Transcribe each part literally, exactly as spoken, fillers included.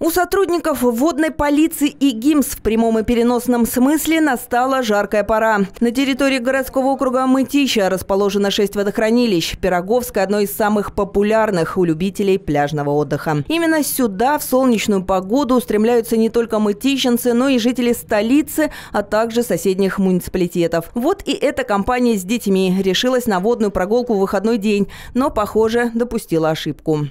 У сотрудников водной полиции и ГИМС в прямом и переносном смысле настала жаркая пора. На территории городского округа Мытища расположено шесть водохранилищ. Пироговское – одно из самых популярных у любителей пляжного отдыха. Именно сюда в солнечную погоду устремляются не только мытищенцы, но и жители столицы, а также соседних муниципалитетов. Вот и эта компания с детьми решилась на водную прогулку в выходной день, но, похоже, допустила ошибку.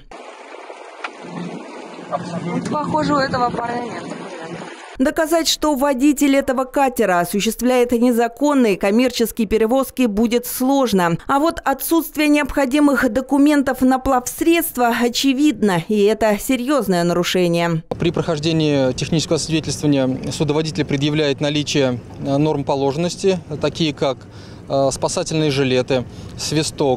Похоже, у этого парня нет. Доказать, что водитель этого катера осуществляет незаконные коммерческие перевозки, будет сложно. А вот отсутствие необходимых документов на плавсредство очевидно, и это серьезное нарушение. При прохождении технического свидетельствования судоводитель предъявляет наличие норм положенности, такие как спасательные жилеты, свисток,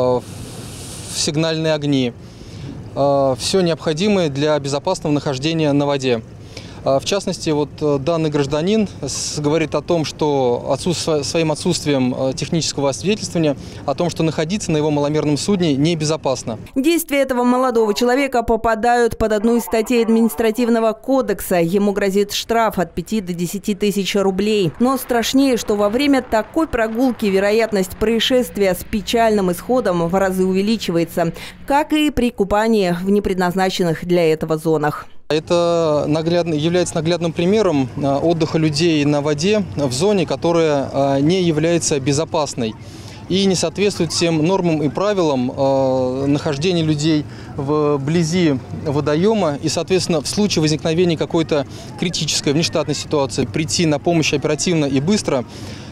сигнальные огни. Все необходимое для безопасного нахождения на воде. В частности, вот данный гражданин говорит о том, что отсутствие, своим отсутствием технического освидетельствования, о том, что находиться на его маломерном судне небезопасно. Действия этого молодого человека попадают под одну из статей административного кодекса. Ему грозит штраф от пяти до десяти тысяч рублей. Но страшнее, что во время такой прогулки вероятность происшествия с печальным исходом в разы увеличивается, как и при купании в непредназначенных для этого зонах. Это наглядно, является наглядным примером отдыха людей на воде в зоне, которая не является безопасной и не соответствует всем нормам и правилам нахождения людей вблизи водоема. И, соответственно, в случае возникновения какой-то критической внештатной ситуации прийти на помощь оперативно и быстро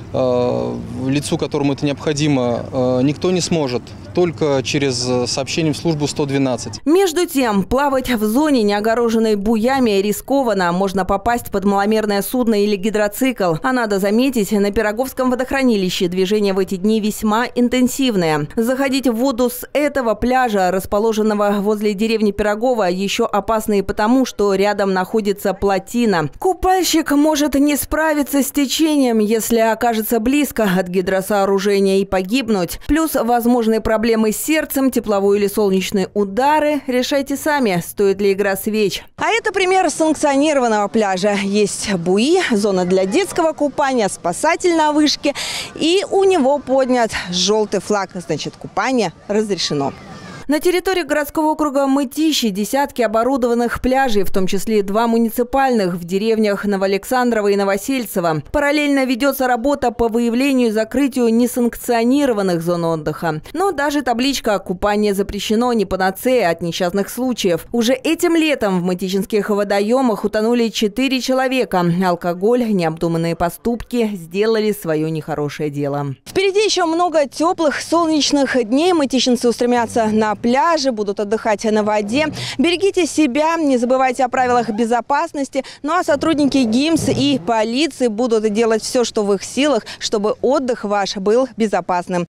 лицу, которому это необходимо, никто не сможет, только через сообщение в службу сто двенадцать. Между тем, плавать в зоне, не огороженной буями, рискованно. Можно попасть под маломерное судно или гидроцикл. А надо заметить, на Пироговском водохранилище движение в эти дни весьма интенсивное. Заходить в воду с этого пляжа, расположенного возле деревни Пирогово, еще опасно и потому, что рядом находится плотина. Купальщик может не справиться с течением, если окажется близко от гидросооружения, и погибнуть. Плюс возможные проблемы с сердцем, тепловой или солнечные удары. Решайте сами, стоит ли игра свеч. А это пример санкционированного пляжа. Есть буи, зона для детского купания, спасатель на вышке. И у него поднят желтый флаг. Значит, купание разрешено. На территории городского округа Мытищи десятки оборудованных пляжей, в том числе два муниципальных в деревнях Новоалександрово и Новосельцево. Параллельно ведется работа по выявлению и закрытию несанкционированных зон отдыха. Но даже табличка «Купание запрещено» не панацея от несчастных случаев. Уже этим летом в мытищинских водоемах утонули четыре человека. Алкоголь, необдуманные поступки сделали свое нехорошее дело. Впереди еще много теплых солнечных дней. Мытищинцы устремятся на пляже, будут отдыхать на воде. Берегите себя, не забывайте о правилах безопасности. Ну а сотрудники ГИМС и полиции будут делать все, что в их силах, чтобы отдых ваш был безопасным.